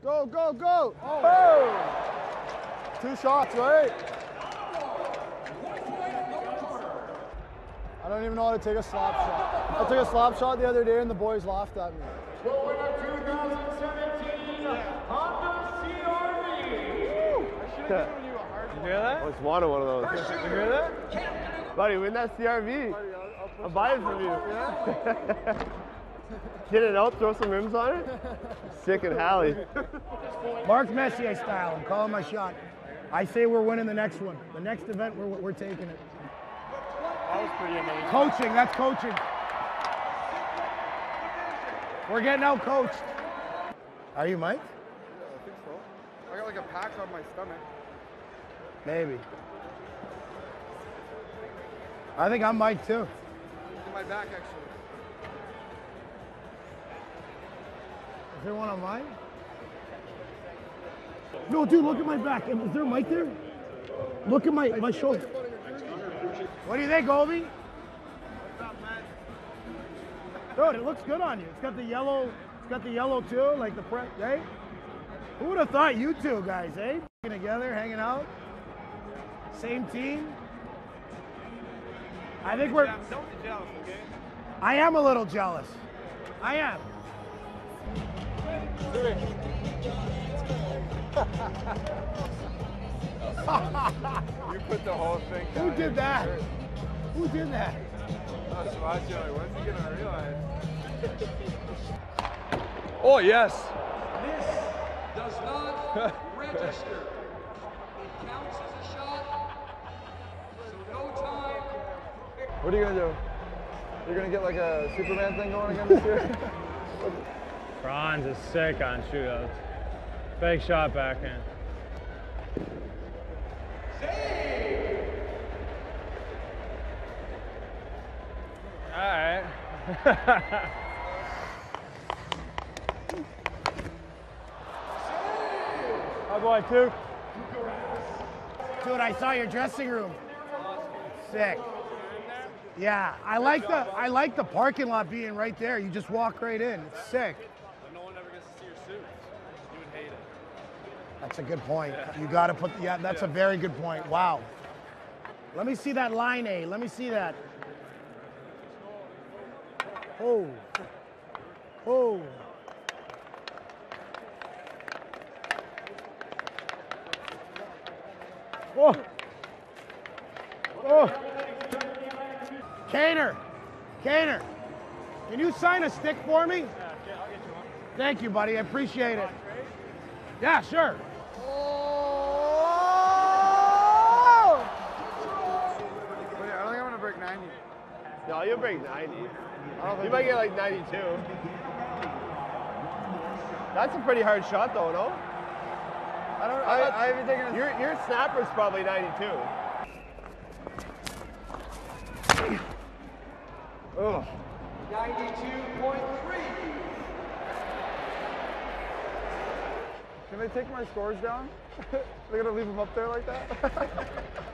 Go, go, go! Oh. 2 shots, right? I don't even know how to take a slap shot. I took a slap shot the other day and the boys laughed at me. The winner 2017 Honda CR-V. You hear that? I just wanted one of those. You hear that? Buddy, win that CR-V. I'll buy it from you. Get it out, throw some rims on it. Sick and Halley. Mark Messier style. I'm calling my shot. I say we're winning the next one. The next event, we're taking it. That was pretty amazing. Coaching, that's coaching. We're getting out coached. Are you Mike? I think so. I got like a pack on my stomach. Maybe. I think I'm Mike too. In my back, actually. Is there one on mine? No, dude, look at my back. Is there a mic there? Look at my shoulder. What do you think, Obi? Dude, it looks good on you. It's got the yellow too, like the press, eh? Who would have thought you two guys, eh? Together, hanging out. Same team. I think we're. Don't be jealous, okay? I am a little jealous. I am. You put the whole thing down. Who did that? Who did that? I was watching, like, when's he gonna realize? Oh, yes. This does not register. It counts as a shot, so no time. What are you gonna do? You're gonna get like a Superman thing going again this year? Franz is sick on shootouts. Fake shot backhand. All right. My boy, too. Dude, I saw your dressing room. Sick. Yeah, I like the parking lot being right there. You just walk right in. It's sick. But no one ever gets to see your suits. You would hate it. That's a good point. You got to put, yeah, that's a very good point. Wow. Let me see that line A. Let me see that. Oh. Oh. Oh. Oh. Kaner, can you sign a stick for me? Yeah, I'll get you one. Thank you, buddy. I appreciate it. Yeah, sure. Wait, I don't think I'm gonna break 90. No, you'll break 90. You might get like 92. That's a pretty hard shot though, no? I haven't taken a... Your snapper's probably 92. Ugh. 92.3. Can they take my scores down? They're gonna leave them up there like that?